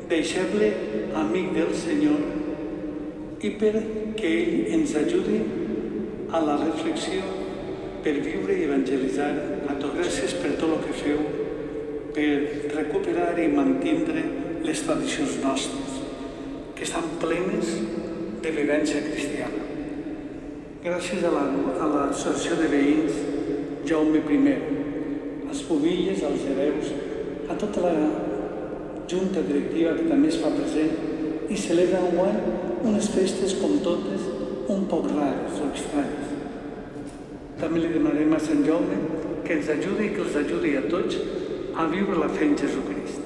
deixeble amic del Senyor, i perquè ell ens ajudi a la reflexió per viure i evangelitzar a tots. Gràcies per tot el que feu, per recuperar i mantindre les tradicions nostres, que estan plenes de vivència cristiana. Gràcies a l'Associació de Veïns Jaume I, als Pubilles, als hereus, a tota la junta directiva que també es fa present i celebra enguany unes festes com totes un poc rares o estranyes. També li demanarem a Sant Jaume que ens ajudi i que els ajudi a tots a viure la fe en Jesucrist.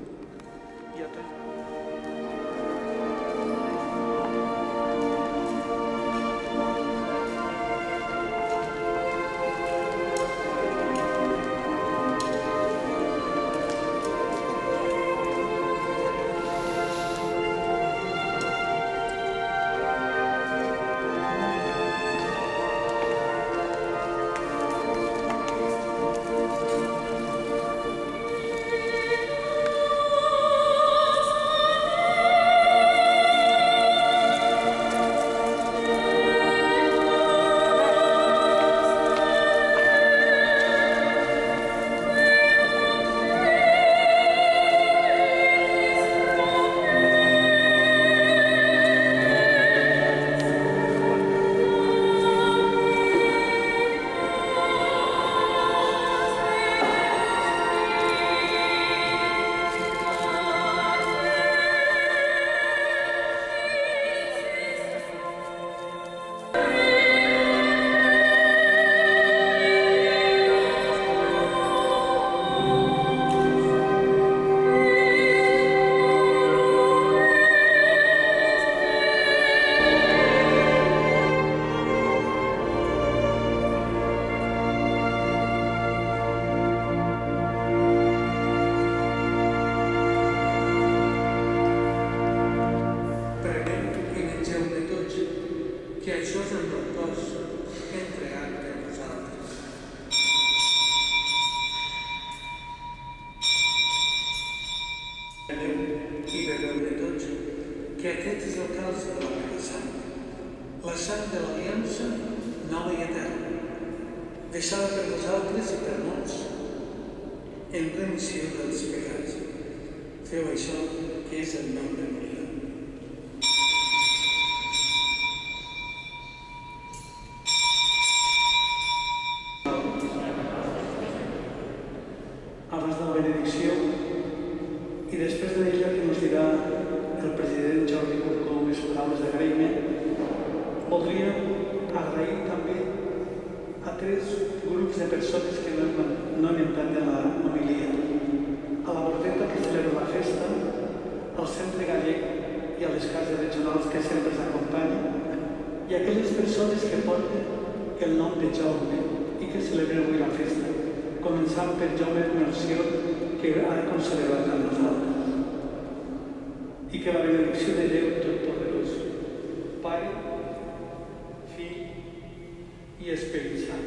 Que aquest és el calç de la meva sang, la sang de l'aliança nova i eterna, deixada per vosaltres i per molts, en remissió dels pecats. Feu això, que és el nom de Maria. Abans de la benedicció, i després d'ella que ens dirà el president Jordi Corcó unes paraules d'agraïment, voldria agrair també a 3 grups de persones que no han entrat en la homilia. A la Bordeta, que celebra la festa, al Centre Gallec i a les cases regionals que sempre s'acompanyen, i a aquelles persones que porten el nom de Jaume i que celebren avui la festa, començant per Jaume Melcior, que ha concelebrat amb nosaltres. I que la benedicció de Déu Totpoderós, Pare, Fill i Esperit Sant.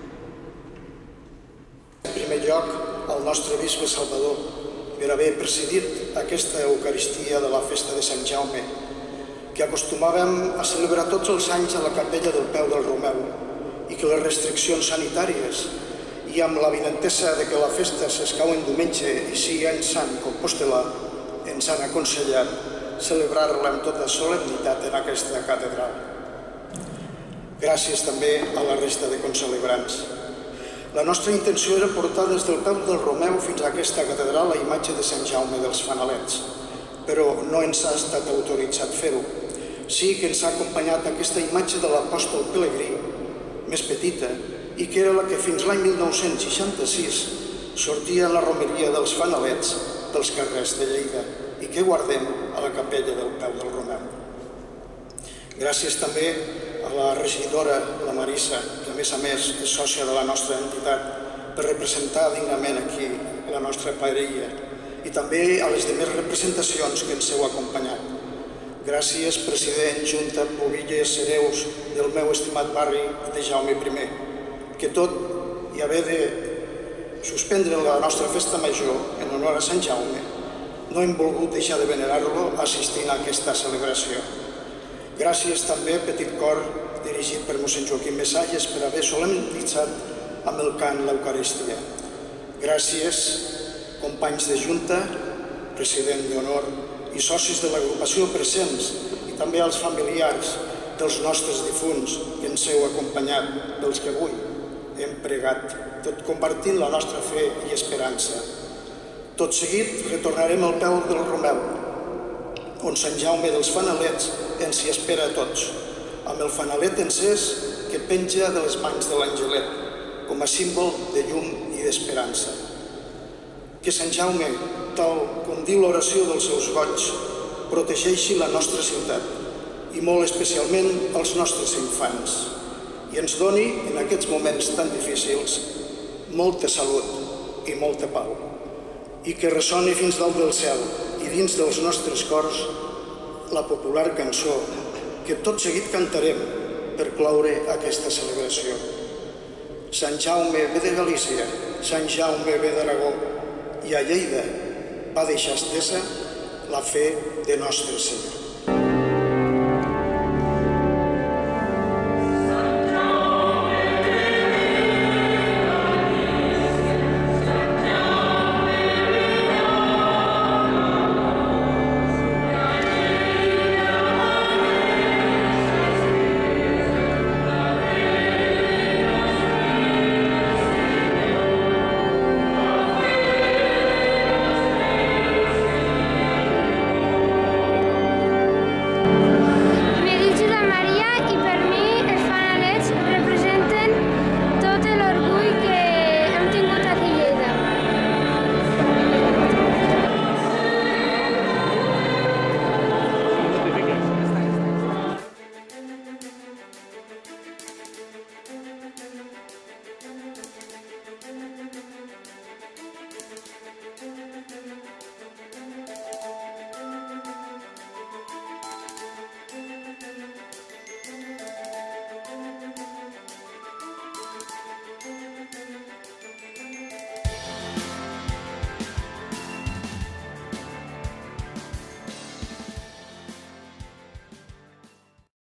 En primer lloc, al nostre bisbe Salvador, per haver presidit aquesta Eucaristia de la festa de Sant Jaume, que acostumàvem a celebrar tots els anys a la capella del Peu del Romeu, i que les restriccions sanitàries i amb l'avinentesa de que la festa s'escau en diumenge i sigui any sant compostelà, ens han aconsellat celebrar-la amb tota solemnitat en aquesta catedral. Gràcies també a la resta de concelebrants. La nostra intenció era portar des del Peu del Romeu fins a aquesta catedral la imatge de Sant Jaume dels Fanalets, però no ens ha estat autoritzat fer-ho. Sí que ens ha acompanyat aquesta imatge de l'apòstol Pelegrí, més petita, i que era la que fins l'any 1966 sortia en la romeria dels Fanalets dels carrers de Lleida i que guardem a la capella del Peu del Romeu. Gràcies també a la regidora, la Marissa, que a més és sòcia de la nostra entitat, per representar dignament aquí la nostra paella, i també a les demés representacions que ens heu acompanyat. Gràcies, president, junta, Pubilles, hereus del meu estimat barri de Jaume I, que tot i haver de suspendre la nostra festa major en honor a Sant Jaume, no hem volgut deixar de venerar-lo assistint a aquesta celebració. Gràcies també, petit cor, dirigit per mossèn Joaquim Messalles, per haver solemnitzat amb el cant l'Eucaristia. Gràcies, companys de Junta, president d'honor i socis de l'agrupació presents, i també als familiars dels nostres difunts que ens heu acompanyat, dels que avui hem pregat, tot compartint la nostra fe i esperança. Tot seguit retornarem al peu del Romeu, on Sant Jaume dels Fanalets ens hi espera a tots, amb el fanalet encès que penja de les mans de l'Angelet, com a símbol de llum i d'esperança. Que Sant Jaume, tal com diu l'oració dels seus goigs, protegeixi la nostra ciutat i molt especialment els nostres infants i ens doni, en aquests moments tan difícils, molta salut i molta pau. I que ressoni fins dalt del cel i dins dels nostres cors la popular cançó que tot seguit cantarem per cloure aquesta celebració. Sant Jaume ve de Galícia, Sant Jaume ve d'Aragó, i a Lleida va deixar estesa la fe de Nostre Senyor. Me dic Josep Maria i per mi